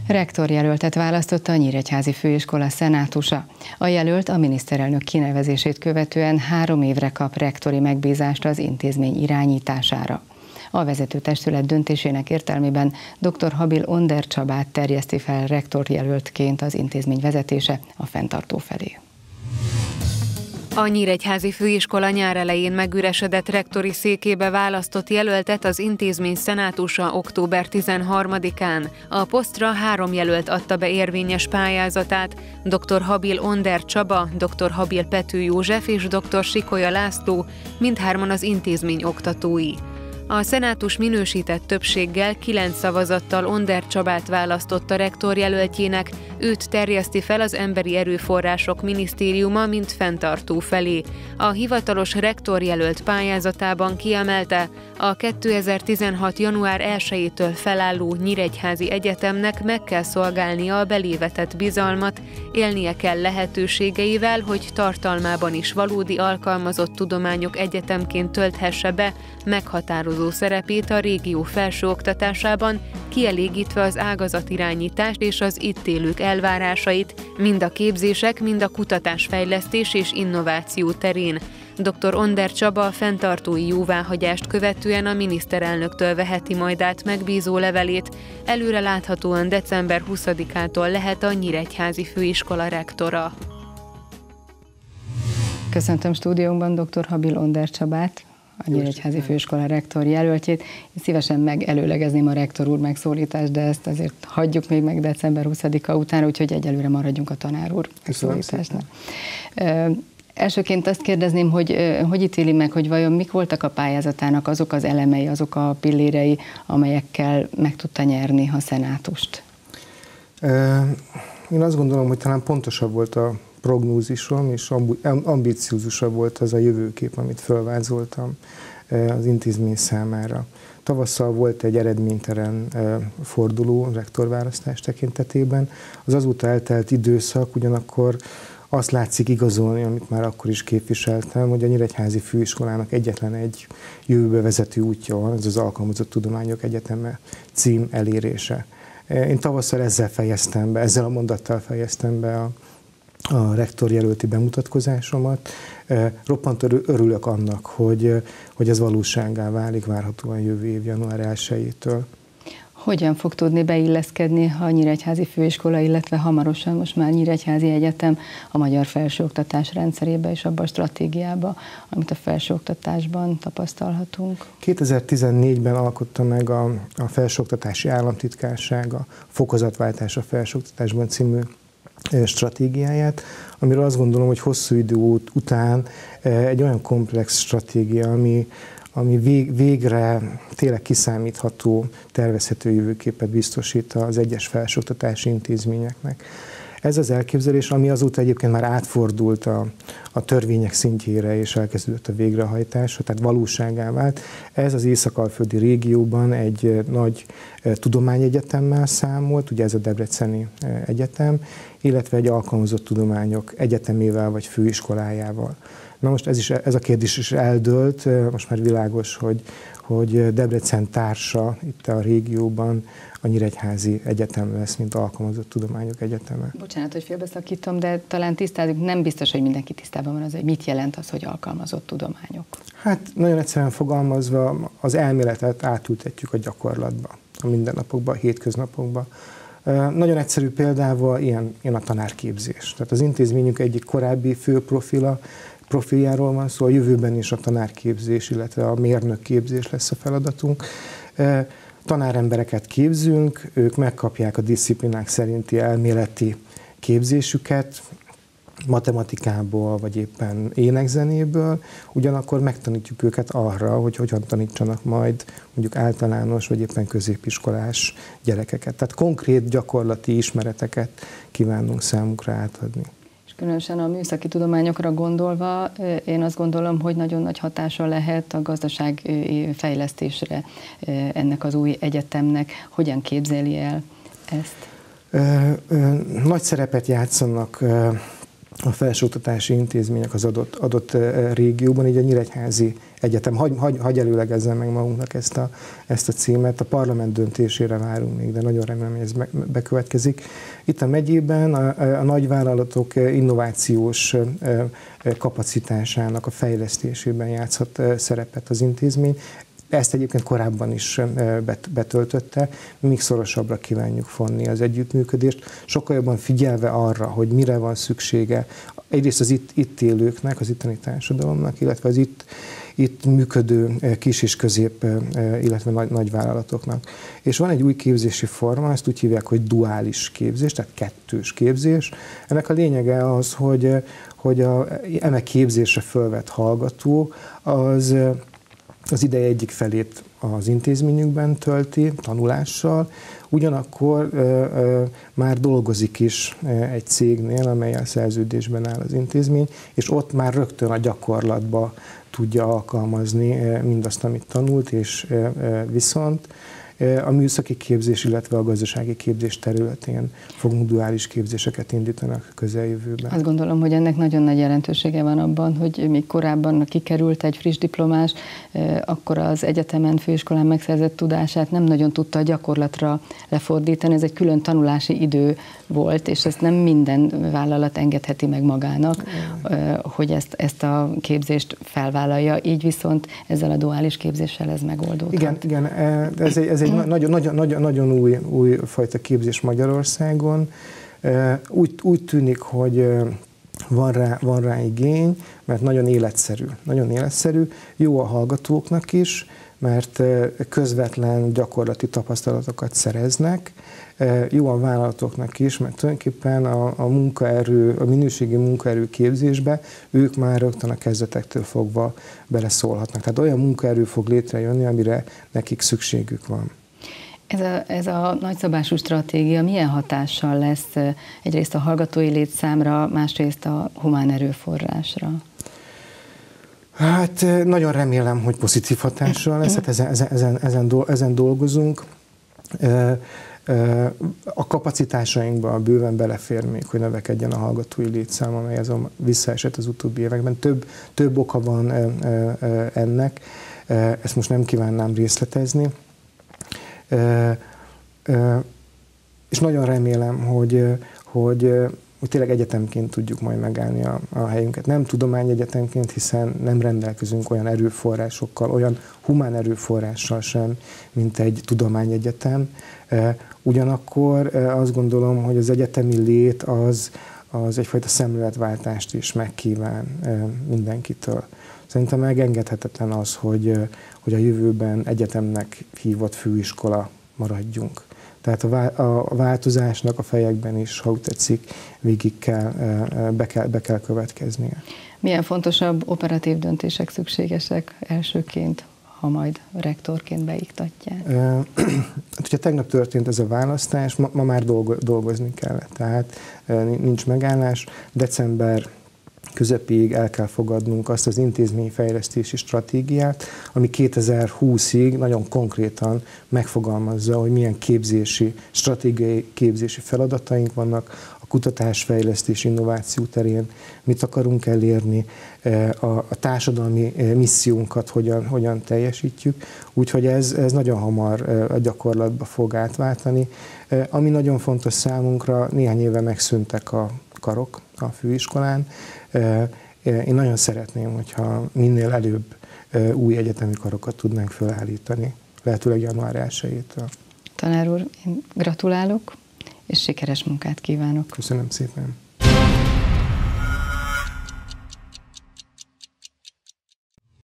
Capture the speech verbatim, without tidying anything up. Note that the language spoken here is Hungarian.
Rektorjelöltet választotta a Nyíregyházi Főiskola szenátusa. A jelölt a miniszterelnök kinevezését követően három évre kap rektori megbízást az intézmény irányítására. A vezetőtestület döntésének értelmében dr. Habil Onder Csabát terjeszti fel rektorjelöltként az intézmény vezetése a fenntartó felé. A Nyíregyházi Főiskola nyár elején megüresedett rektori székébe választott jelöltet az intézmény szenátusa október tizenharmadikán. A posztra három jelölt adta be érvényes pályázatát: dr. Habil Onder Csaba, dr. Habil Pető József és dr. Sikolya László, mindhárman az intézmény oktatói. A szenátus minősített többséggel kilenc szavazattal Onder Csabát választotta rektorjelöltjének, őt terjeszti fel az Emberi Erőforrások Minisztériuma, mint fenntartó felé. A hivatalos rektorjelölt pályázatában kiemelte, a kétezer-tizenhat. január elsejétől felálló Nyíregyházi Egyetemnek meg kell szolgálnia a belévetett bizalmat, élnie kell lehetőségeivel, hogy tartalmában is valódi alkalmazott tudományok egyetemként tölthesse be meghatározó szerepét a régió felsőoktatásában, kielégítve az ágazatirányítást és az itt élők elvárásait, mind a képzések, mind a kutatásfejlesztés és innováció terén. dr. Onder Csaba a fenntartói jóváhagyást követően a miniszterelnöktől veheti majd át megbízó levelét, előre láthatóan december huszadikától lehet a Nyíregyházi Főiskola rektora. Köszöntöm stúdiónkban dr. Habil Onder Csabát, a Nyíregyházi Főiskola rektor jelöltjét. Én szívesen megelőlegezném a rektor úr megszólítást, de ezt azért hagyjuk még meg december huszadika után, úgyhogy egyelőre maradjunk a tanár úr megszólításnál. Elsőként azt kérdezném, hogy hogy ítéli meg, hogy vajon mik voltak a pályázatának azok az elemei, azok a pillérei, amelyekkel meg tudta nyerni a szenátust? Én azt gondolom, hogy talán pontosabb volt a prognózisom, és ambiciózusabb volt az a jövőkép, amit felvázoltam az intézmény számára. Tavasszal volt egy eredménytelen forduló rektorválasztás tekintetében. Az azóta eltelt időszak ugyanakkor azt látszik igazolni, amit már akkor is képviseltem, hogy a Nyíregyházi Főiskolának egyetlen egy jövőbe vezető útja van, ez az Alkalmazott Tudományok Egyeteme cím elérése. Én tavasszal ezzel fejeztem be, ezzel a mondattal fejeztem be a, a rektorjelölti bemutatkozásomat. Roppant örülök annak, hogy, hogy ez valósággá válik várhatóan jövő év január elsejétől. Hogyan fog tudni beilleszkedni a Nyíregyházi Főiskola, illetve hamarosan most már Nyíregyházi Egyetem a magyar felsőoktatás rendszerébe és abban a stratégiába, amit a felsőoktatásban tapasztalhatunk? kétezer-tizennégyben alkotta meg a, a Felsőoktatási Államtitkárság a Fokozatváltás a felsőoktatásban című stratégiáját, amiről azt gondolom, hogy hosszú idő után egy olyan komplex stratégia, ami ami vég, végre tényleg kiszámítható, tervezhető jövőképet biztosít az egyes felsőoktatási intézményeknek. Ez az elképzelés, ami azóta egyébként már átfordult a, a törvények szintjére, és elkezdődött a végrehajtás, tehát valóságá vált. Ez az észak-alföldi régióban egy nagy tudományegyetemmel számolt, ugye ez a Debreceni Egyetem, illetve egy alkalmazott tudományok egyetemével vagy főiskolájával. Na most ez, is, ez a kérdés is eldőlt, most már világos, hogy, hogy Debrecen társa itt a régióban a Nyíregyházi Egyetem lesz, mint Alkalmazott Tudományok Egyeteme. Bocsánat, hogy félbeszakítom, de talán tisztázunk, nem biztos, hogy mindenki tisztában van az, hogy mit jelent az, hogy alkalmazott tudományok. Hát nagyon egyszerűen fogalmazva az elméletet átültetjük a gyakorlatba, a mindennapokba, a hétköznapokba. Nagyon egyszerű példával ilyen, ilyen a tanárképzés. Tehát az intézményünk egyik korábbi főprofila, profiljáról van szó, a jövőben is a tanárképzés, illetve a mérnökképzés lesz a feladatunk. Tanárembereket képzünk, ők megkapják a disziplinák szerinti elméleti képzésüket, matematikából, vagy éppen énekzenéből, ugyanakkor megtanítjuk őket arra, hogy hogyan tanítsanak majd mondjuk általános, vagy éppen középiskolás gyerekeket. Tehát konkrét gyakorlati ismereteket kívánunk számukra átadni. Különösen a műszaki tudományokra gondolva, én azt gondolom, hogy nagyon nagy hatása lehet a gazdaság fejlesztésre ennek az új egyetemnek. Hogyan képzeli el ezt? Nagy szerepet játszanak a felsőoktatási intézmények az adott, adott régióban, így a Nyíregyházi egyetem. Hagy, hagy, hagy előlegezzem meg magunknak ezt a, ezt a címet. A parlament döntésére várunk még, de nagyon remélem, hogy ez bekövetkezik. Itt a megyében a, a nagyvállalatok innovációs kapacitásának a fejlesztésében játszhat szerepet az intézmény. Ezt egyébként korábban is betöltötte, még szorosabbra kívánjuk fonni az együttműködést, sokkal jobban figyelve arra, hogy mire van szüksége egyrészt az itt, itt élőknek, az itteni társadalomnak, illetve az itt, itt működő kis és közép, illetve nagy, nagy vállalatoknak. És van egy új képzési forma, ezt úgy hívják, hogy duális képzés, tehát kettős képzés. Ennek a lényege az, hogy, hogy a eme képzésre fölvett hallgató az az ideje egyik felét az intézményükben tölti, tanulással, ugyanakkor ö, ö, már dolgozik is egy cégnél, amellyel szerződésben áll az intézmény, és ott már rögtön a gyakorlatba tudja alkalmazni mindazt, amit tanult, és ö, ö, viszont a műszaki képzés, illetve a gazdasági képzés területén fogunk duális képzéseket indítani a közeljövőben. Azt gondolom, hogy ennek nagyon nagy jelentősége van abban, hogy még korábban kikerült egy friss diplomás, akkor az egyetemen, főiskolán megszerzett tudását nem nagyon tudta a gyakorlatra lefordítani. Ez egy külön tanulási idő volt, és ezt nem minden vállalat engedheti meg magának, hogy ezt, ezt a képzést felvállalja. Így viszont ezzel a duális képzéssel ez megoldódhat. Igen, igen, ez egy, ez egy nagyon, nagyon, nagyon, nagyon új, új fajta képzés Magyarországon. Úgy, úgy tűnik, hogy van rá, van rá igény, mert nagyon életszerű. Nagyon életszerű, jó a hallgatóknak is, mert közvetlen gyakorlati tapasztalatokat szereznek, jó a vállalatoknak is, mert tulajdonképpen a, a munkaerő, a minőségi munkaerő képzésbe ők már rögtön a kezdetektől fogva beleszólhatnak. Tehát olyan munkaerő fog létrejönni, amire nekik szükségük van. Ez a, ez a nagyszabású stratégia milyen hatással lesz egyrészt a hallgatói létszámra, másrészt a humán erőforrásra? Hát nagyon remélem, hogy pozitív hatással lesz, hát ezen, ezen, ezen, ezen dolgozunk. A kapacitásainkba bőven belefér még, hogy növekedjen a hallgatói létszám, amely azon visszaesett az utóbbi években. Több, több oka van ennek, ezt most nem kívánnám részletezni. És nagyon remélem, hogy, hogy, hogy tényleg egyetemként tudjuk majd megállni a, a helyünket. Nem tudományegyetemként, hiszen nem rendelkezünk olyan erőforrásokkal, olyan humán erőforrással sem, mint egy tudományegyetem. Ugyanakkor azt gondolom, hogy az egyetemi lét az, az egyfajta szemléletváltást is megkíván mindenkitől. Szerintem megengedhetetlen az, hogy, hogy a jövőben egyetemnek hívott főiskola maradjunk. Tehát a változásnak a fejekben is, ha úgy tetszik, végig kell, be kell, be kell következnie. Milyen fontosabb operatív döntések szükségesek elsőként, ha majd rektorként beiktatják? Hát, hogyha tegnap történt ez a választás, ma, ma már dolgozni kellett. Tehát nincs megállás. December közepéig el kell fogadnunk azt az intézményfejlesztési stratégiát, ami kétezer-húszig nagyon konkrétan megfogalmazza, hogy milyen képzési, stratégiai képzési feladataink vannak, a kutatásfejlesztés, innováció terén mit akarunk elérni, a, a társadalmi missziónkat hogyan, hogyan teljesítjük, úgyhogy ez, ez nagyon hamar a gyakorlatba fog átváltani. Ami nagyon fontos számunkra, néhány éve megszűntek a karok a főiskolán. Én nagyon szeretném, hogyha minél előbb új egyetemi karokat tudnánk felállítani, lehetőleg január elsejétől. Tanár úr, én gratulálok, és sikeres munkát kívánok. Köszönöm szépen.